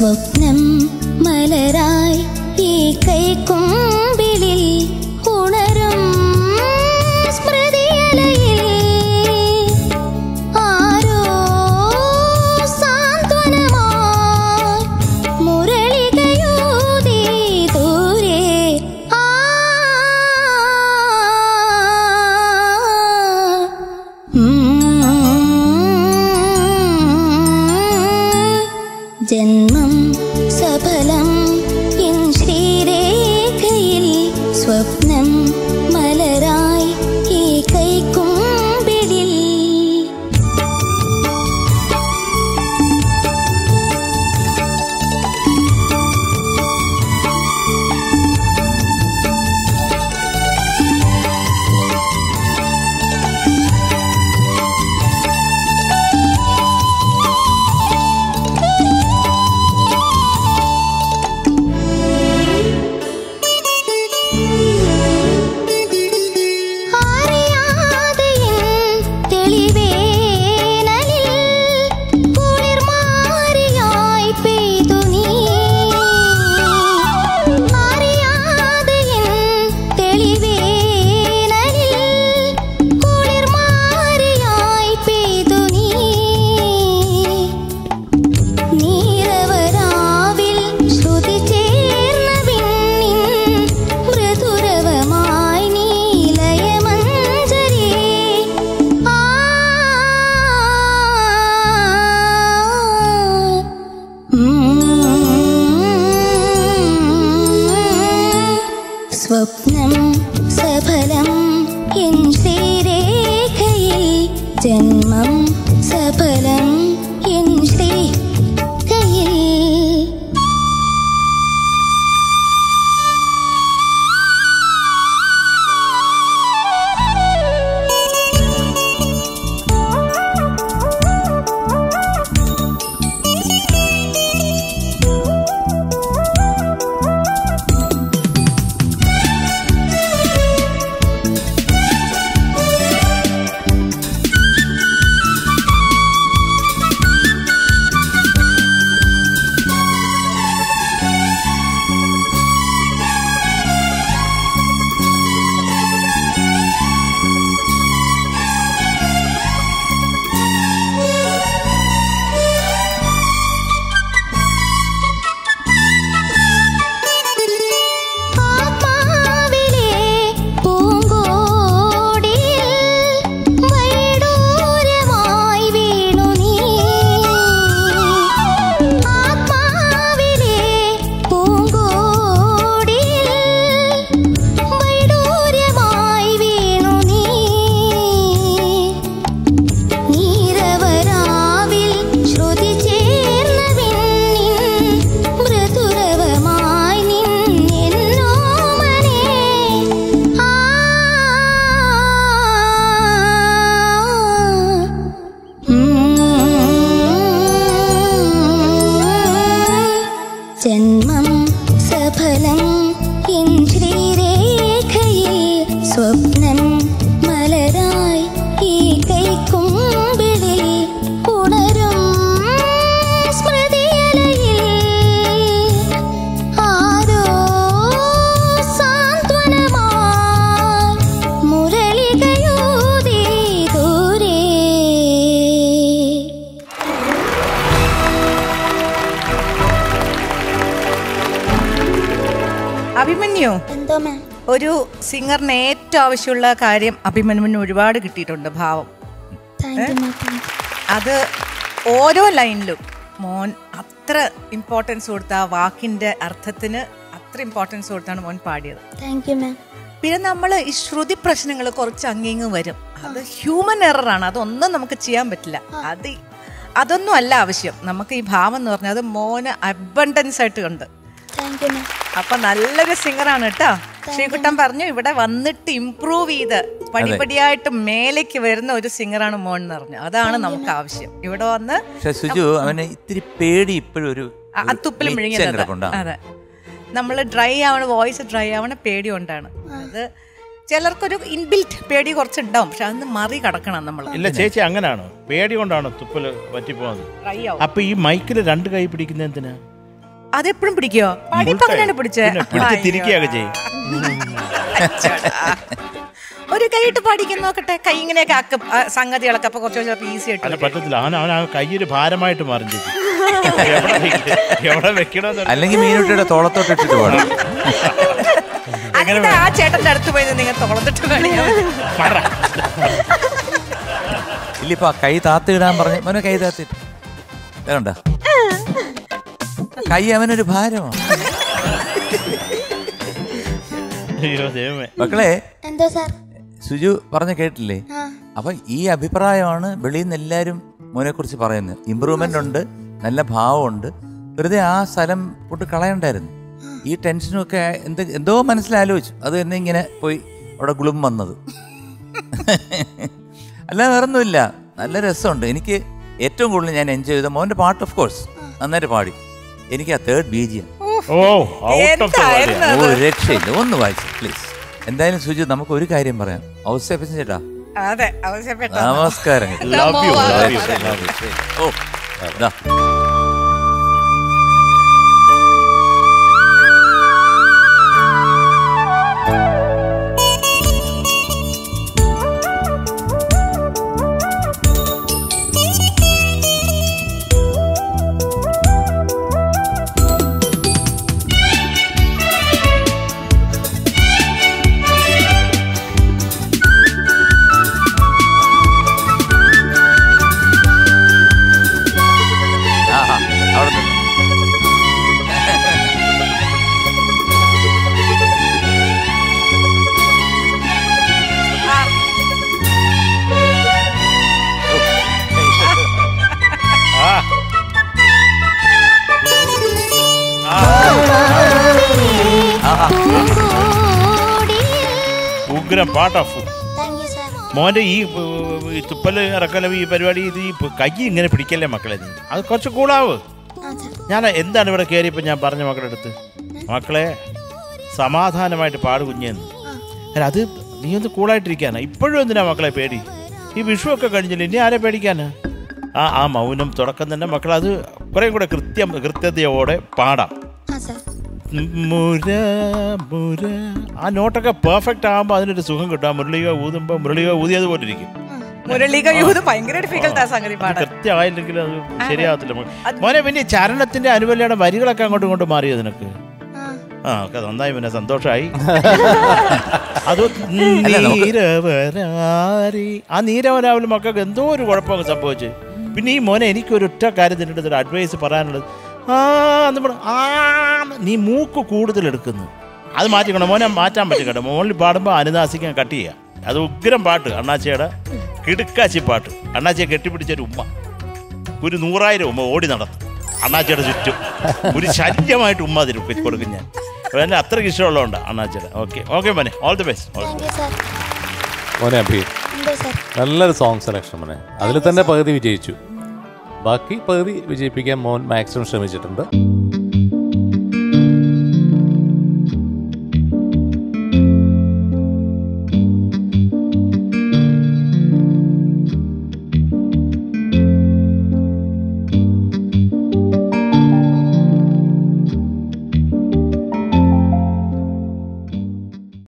സ്വപ്നം മലരായി ഈ കൈക്കൊമ്പിളിൽ ഉണരും സ്മൃതിയലയിൽ ആരോ സാന്ത്വനമായി മുരളികയൂതി ദൂരെ ജന്മം സഫലം എൻ ശ്രീരേഖയിൽ സ്വപ്നം മലരായി ഈ കൈക്കൊമ്പിളിൽ സ്വപ്നം സഫലം എൻ ശ്രീരേഖയിൽ ജന്മം സഫലം എൻ ശ്രീരേഖയിൽ ജന്മം സഫലം എൻ ശ്രീരേഖയിൽ സ്വപ്നം മലരായി ഈ കൈക്കൊമ്പിളിൽ ഉണരും സ്മൃതിയലയിൽ ആരോ സാന്ത്വനമായി മുരളികയൂതി ദൂരെ. അഭിമന്യു, എന്തോ മാം? ഒരു സിംഗറിന് ഏറ്റവും ആവശ്യമുള്ള കാര്യം അഭിമന്യുവിന് ഒരുപാട് കിട്ടിയിട്ടുണ്ട്, ഭാവം. അത് ഓരോ ലൈനിലും മോൻ അത്ര ഇമ്പോർട്ടൻസ് കൊടുത്ത ആ വാക്കിന്റെ അർത്ഥത്തിന് അത്ര ഇമ്പോർട്ടൻസ് കൊടുത്താണ് മോൻ പാടിയത്. പിന്നെ നമ്മൾ ഈ ശ്രുതി പ്രശ്നങ്ങൾ കുറച്ച് അങ്ങിങ്ങ് വരും, അത് ഹ്യൂമൻ എററാണ്, അതൊന്നും നമുക്ക് ചെയ്യാൻ പറ്റില്ല. അതൊന്നും അല്ല ആവശ്യം. നമുക്ക് ഈ ഭാവം എന്ന് പറഞ്ഞാൽ അത് മോന് അബണ്ടൻസ് ആയിട്ട് ഉണ്ട്. അപ്പൊ നല്ലൊരു സിംഗറാണ് കേട്ടോ. ശ്രീകുട്ടൻ പറഞ്ഞു ഇവിടെ വന്നിട്ട് ഇംപ്രൂവ് ചെയ്ത് പടിപടിയായിട്ട് മേലേക്ക് വരുന്ന ഒരു സിംഗറാണ് മോൻ എന്ന് പറഞ്ഞു. അതാണ് നമുക്ക് ആവശ്യം. ഇവിടെ വന്ന് ഇത്തിരി പേടി ഇപ്പോഴും ഒരു തുപ്പിൽ മിഴുങ്ങിയത്. അതെ, നമ്മൾ ഡ്രൈ ആവണ, വോയിസ് ഡ്രൈ ആവണ പേടി കൊണ്ടാണ്. അത് ചിലർക്കൊരു ഇൻബിൽറ്റ് പേടി കുറച്ചുണ്ടാവും, പക്ഷെ അതൊന്ന് മറി കടക്കണം നമ്മൾ. ഇല്ല ചേച്ചി, അങ്ങനെയാണ്, പേടി കൊണ്ടാണ് തുപ്പല് പറ്റിപ്പോകുന്നത്. അപ്പൊ ഈ മൈക്കിൽ രണ്ട് കൈ പിടിക്കുന്ന എന്തിനാ? അതെപ്പോഴും പിടിക്കോ? പഠിപ്പ് അങ്ങനെയാണ് പിടിച്ചേ. തിരിക്കുകയൊക്കെ ചെയ്യും. ഒരു കൈയിട്ട് പഠിക്കാൻ നോക്കട്ടെ. കൈ ഇങ്ങനെയൊക്കെ ആക്കും സംഗതികളൊക്കെ അപ്പൊ കുറച്ച് ഈസി ആയിട്ട് പറ്റത്തില്ല. അവൻ കൈയൊരു ഭാരമായിട്ട് മാറും ചേച്ചി. എവിടെ വെക്കണോ? അല്ലെങ്കിൽ മീനുട്ടിയുടെ തോളത്തോട്ടിട്ട് പോകണം. അങ്ങനെ ആ ചേട്ടന്റെ അടുത്ത് പോയി നിങ്ങൾ തോളത്തിട്ട് ഇല്ലിപ്പോ കൈ താത്തിടാൻ പറഞ്ഞു. മോനെ കൈ താത്തിട്ട് വേണ്ട. കൈ അവനൊരു ഭാരമാണ്. മക്കളെ, എന്തോ സാർ സുജു പറഞ്ഞ കേട്ടില്ലേ? അപ്പൊ ഈ അഭിപ്രായമാണ് വെളിയിൽ നിന്ന് എല്ലാരും മോനെ കുറിച്ച് പറയുന്നത്. ഇമ്പ്രൂവ്മെന്റ് ഉണ്ട്, നല്ല ഭാവമുണ്ട്. വെറുതെ ആ സ്ഥലം പൊട്ട് കളയണ്ടായിരുന്നു. ഈ ടെൻഷനും ഒക്കെ എന്തോ മനസ്സിലാലോചിച്ചു. അത് തന്നെ ഇങ്ങനെ പോയി അവിടെ ഗുളും വന്നത്. അല്ലാതെ വേറൊന്നുമില്ല. നല്ല രസമുണ്ട്. എനിക്ക് ഏറ്റവും കൂടുതൽ ഞാൻ എൻജോയ് ചെയ്ത മോന്റെ പാട്ട് ഓഫ് കോഴ്സ് നന്നായിട്ട് പാടി. എനിക്ക് ആ തേർഡ് BGM രക്ഷയില്ല. ഒന്ന് വായിച്ചു പ്ലീസ്. എന്തായാലും സുജു, നമുക്ക് ഒരു കാര്യം പറയാം. ഔസേപ്പച്ചൻ ചേട്ടാ, നമസ്കാരം. ഓ ഇതാ ഉഗ്രം പാട്ട് ഓഫ്. മോന്റെ ഈ തുപ്പല് ഇറക്കലും ഈ പരിപാടി ഇത് ഈ കൈ ഇങ്ങനെ പിടിക്കല്ലേ മക്കളെ. നീ അത് കുറച്ച് കൂളാവ്. ഞാൻ എന്താണ് ഇവിടെ കയറിയപ്പോ ഞാൻ പറഞ്ഞ മക്കളുടെ അടുത്ത്, മക്കളെ സമാധാനമായിട്ട് പാട് കുഞ്ഞെന്ന്. അല്ല, അത് നീ ഒന്ന് കൂളായിട്ടിരിക്കാനാ. ഇപ്പോഴും എന്തിനാ മക്കളെ പേടി? ഈ വിഷു ഒക്കെ കഴിഞ്ഞില്ല, ഇനി ആരെ പേടിക്കാനാ? ആ മൗനം തുടക്കം തന്നെ മക്കൾ അത് കുറേ കൂടെ കൃത്യതയോടെ പാടാം. മുര മുര ആ നോട്ടൊക്കെ പെർഫെക്റ്റ് ആകുമ്പോൾ അതിനൊരു സുഖം കിട്ടും. ആ മുരളിക ഊതുമ്പോൾ മുരളിക ഊതിയതുപോലെ ഇരിക്കും. കൃത്യമായില്ലെങ്കിൽ അത് ശരിയാകത്തില്ല മോനെ. പിന്നെ ചരണത്തിന്റെ അനുവല്ലയുടെ വരികളൊക്കെ അങ്ങോട്ടും ഇങ്ങോട്ടും മാറിയോ നിനക്ക്? ആ ഒക്കെ നന്നായി, പിന്നെ സന്തോഷമായി. അത് ആ നീരവരാവിലും മക്കൾക്ക് എന്തോ ഒരു കുഴപ്പമൊക്കെ സംഭവിച്ചു. പിന്നെ ഈ മോനെ എനിക്കൊരു ഒറ്റ കാര്യത്തിൻ്റെ അടുത്തൊരു അഡ്വൈസ് പറയാനുള്ളത്, നീ മൂക്ക് കൂടുതലെടുക്കുന്നു. അത് മാറ്റിക്കണം മോനെ, മാറ്റാൻ പറ്റും കേട്ടോ. മോളിൽ പാടുമ്പോൾ അനുനാസിക്കാൻ കട്ട് ചെയ്യാം. അത് ഉഗ്രം പാട്ട്, അണ്ണാച്ചിയുടെ കിടുക്കാച്ചി പാട്ട്. അണ്ണാച്ചിയെ കെട്ടിപ്പിടിച്ചൊരു ഉമ്മ, ഒരു 100,000 ഉമ്മ ഓടി നടത്തും അണ്ണാച്ചിയുടെ ചുറ്റും. ഒരു ശല്യമായിട്ട് ഉമ്മ അതിൽ കൊടുക്കും ഞാൻ. എന്നെ അത്രയ്ക്ക് ഇഷ്ടമുള്ളതുകൊണ്ട് അണ്ണാച്ചിയുടെ. ഓക്കെ മോനെ, ഓൾ ദി ബെസ്റ്റ്. മോനെ അഭി, നല്ലൊരു സോങ് സെലക്ഷൻ മോനെ. അതിൽ തന്നെ പകുതി വിജയിച്ചു. ബാക്കി പകുതി വിജയിപ്പിക്കാൻ മോൻ മാക്സിമം ശ്രമിച്ചിട്ടുണ്ട്.